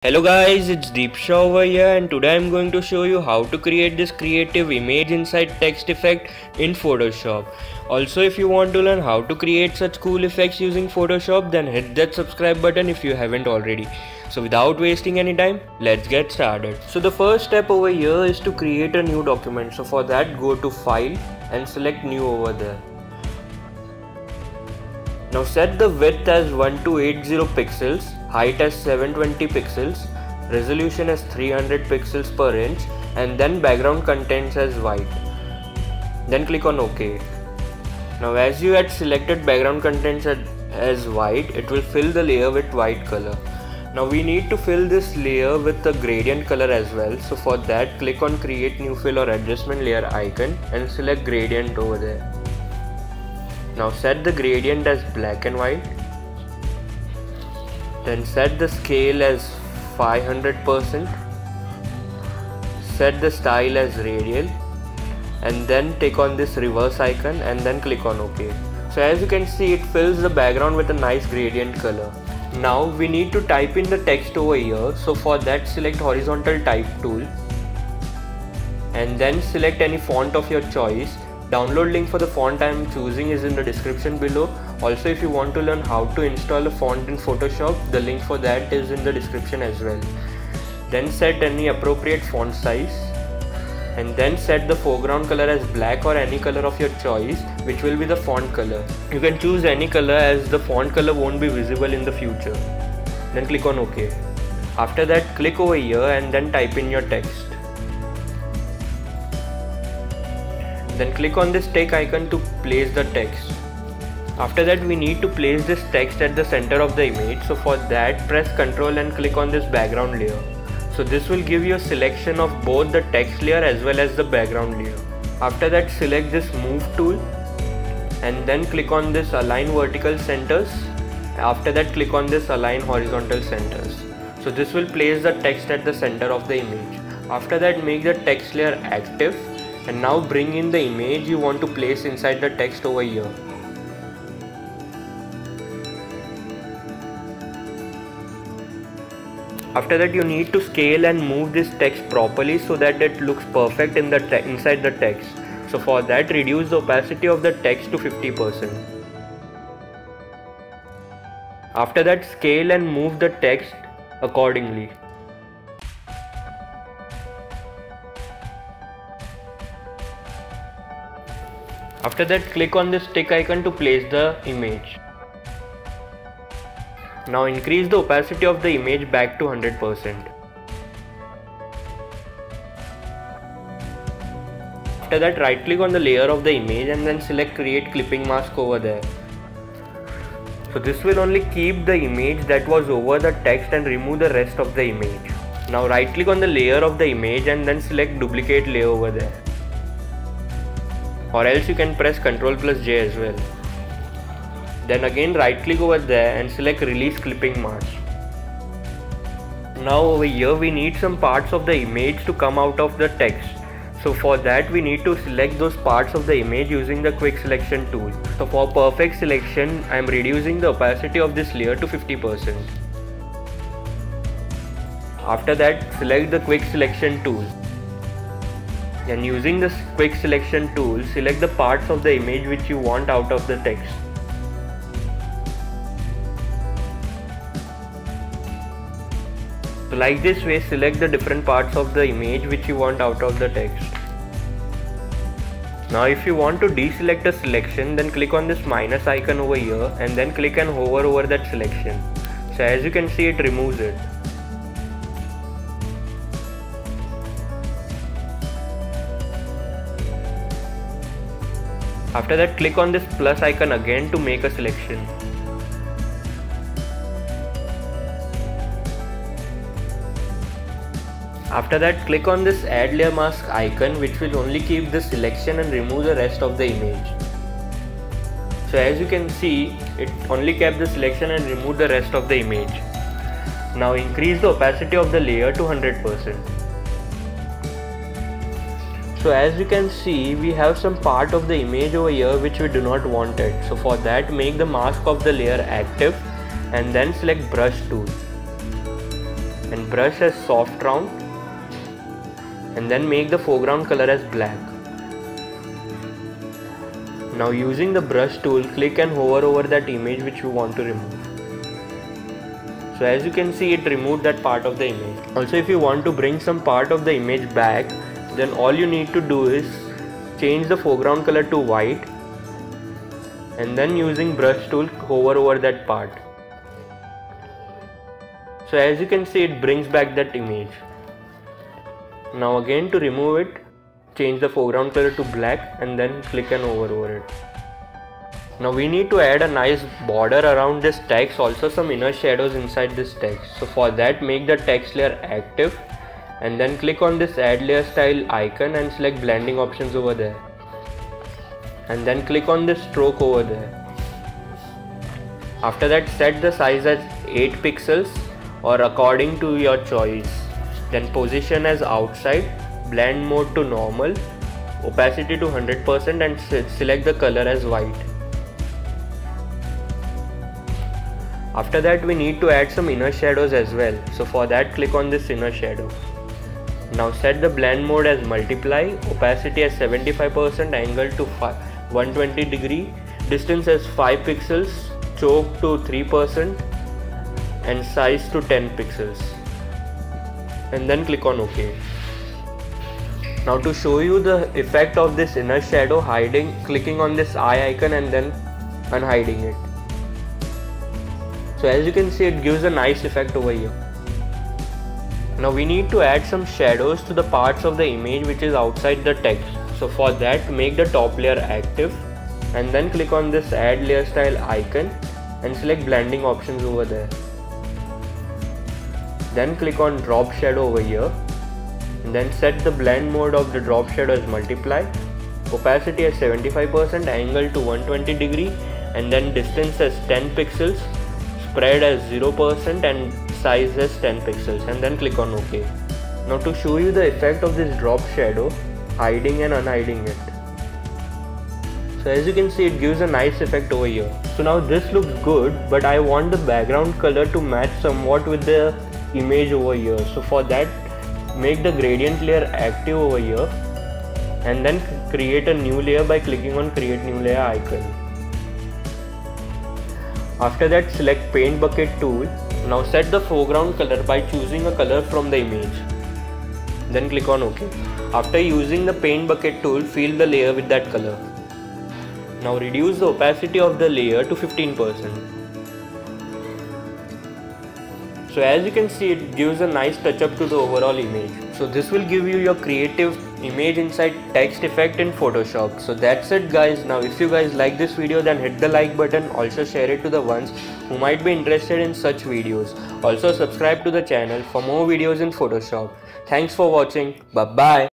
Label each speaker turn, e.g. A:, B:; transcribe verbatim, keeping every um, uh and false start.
A: Hello guys, it's Deepsha over here and today I'm going to show you how to create this creative image inside text effect in Photoshop. Also, if you want to learn how to create such cool effects using Photoshop, then hit that subscribe button if you haven't already. So without wasting any time, let's get started. So the first step over here is to create a new document. So for that, go to File and select New over there. Now set the width as one two eight zero pixels, height as seven twenty pixels, resolution as three hundred pixels per inch, and then background contents as white. Then click on OK. Now as you had selected background contents as white, it will fill the layer with white color. Now we need to fill this layer with a gradient color as well. So for that, click on create new fill or adjustment layer icon and select gradient over there. Now set the gradient as black and white. Then set the scale as five hundred percent. Set the style as radial. And then take on this reverse icon and then click on OK. So as you can see, it fills the background with a nice gradient color. Now we need to type in the text over here. So for that, select horizontal type tool. And then select any font of your choice. Download link for the font I am choosing is in the description below. Also, if you want to learn how to install a font in Photoshop, the link for that is in the description as well. Then set any appropriate font size and then set the foreground color as black or any color of your choice, which will be the font color. You can choose any color as the font color won't be visible in the future. Then click on OK. After that, click over here and then type in your text. Then click on this tick icon to place the text. After that, we need to place this text at the center of the image. So for that, press Ctrl and click on this background layer. So this will give you a selection of both the text layer as well as the background layer. After that, select this move tool and then click on this align vertical centers. After that, click on this align horizontal centers. So this will place the text at the center of the image. After that, make the text layer active. And now bring in the image you want to place inside the text over here. After that, you need to scale and move this text properly so that it looks perfect in the inside the text. So for that, reduce the opacity of the text to fifty percent. After that, scale and move the text accordingly. After that, click on this tick icon to place the image. Now increase the opacity of the image back to one hundred percent. After that, right click on the layer of the image and then select create clipping mask over there. So this will only keep the image that was over the text and remove the rest of the image. Now right click on the layer of the image and then select duplicate layer over there. Or else you can press Ctrl plus J as well. Then again right click over there and select release clipping mask. Now over here we need some parts of the image to come out of the text. So for that, we need to select those parts of the image using the quick selection tool. So for perfect selection, I am reducing the opacity of this layer to fifty percent. After that, select the quick selection tool. And using this quick selection tool, select the parts of the image which you want out of the text. So like this way, select the different parts of the image which you want out of the text. Now if you want to deselect a selection, then click on this minus icon over here and then click and hover over that selection. So as you can see, it removes it. After that, click on this plus icon again to make a selection. After that, click on this add layer mask icon, which will only keep the selection and remove the rest of the image. So as you can see, it only kept the selection and removed the rest of the image. Now increase the opacity of the layer to one hundred percent. So as you can see, we have some part of the image over here which we do not want it. So for that, make the mask of the layer active and then select brush tool. and brush as soft round, and then make the foreground color as black. Now using the brush tool, click and hover over that image which you want to remove. So as you can see, it removed that part of the image. Also, if you want to bring some part of the image back, then all you need to do is change the foreground color to white, and then using brush tool, hover over that part. So as you can see, it brings back that image. Now again, to remove it, change the foreground color to black and then click and hover over it. Now we need to add a nice border around this text, also some inner shadows inside this text. So for that, make the text layer active and then click on this add layer style icon and select blending options over there. And then click on this stroke over there. After that, set the size as eight pixels or according to your choice. Then position as outside, blend mode to normal, opacity to one hundred percent and select the color as white. After that, we need to add some inner shadows as well. So for that, click on this inner shadow. Now set the blend mode as multiply, opacity as seventy-five percent, angle to one hundred twenty degree, distance as five pixels, choke to three percent and size to ten pixels. And then click on OK. Now to show you the effect of this inner shadow hiding, clicking on this eye icon and then unhiding it. So as you can see, it gives a nice effect over here. Now we need to add some shadows to the parts of the image which is outside the text. So for that, make the top layer active and then click on this add layer style icon and select blending options over there. Then click on drop shadow over here and then set the blend mode of the drop shadow as multiply, opacity as seventy-five percent, angle to one hundred twenty degree and then distance as ten pixels, spread as zero percent and size as ten pixels and then click on OK. Now to show you the effect of this drop shadow, hiding and unhiding it. So as you can see, it gives a nice effect over here. So now this looks good, but I want the background color to match somewhat with the image over here. So for that, make the gradient layer active over here and then create a new layer by clicking on create new layer icon. After that, select paint bucket tool. Now set the foreground color by choosing a color from the image. Then click on OK. After using the paint bucket tool, fill the layer with that color. Now reduce the opacity of the layer to fifteen percent. So as you can see, it gives a nice touch up to the overall image. So this will give you your creative image inside text effect in Photoshop. So that's it guys. Now if you guys like this video, then hit the like button. Also share it to the ones who might be interested in such videos. Also subscribe to the channel for more videos in Photoshop. Thanks for watching. Bye bye.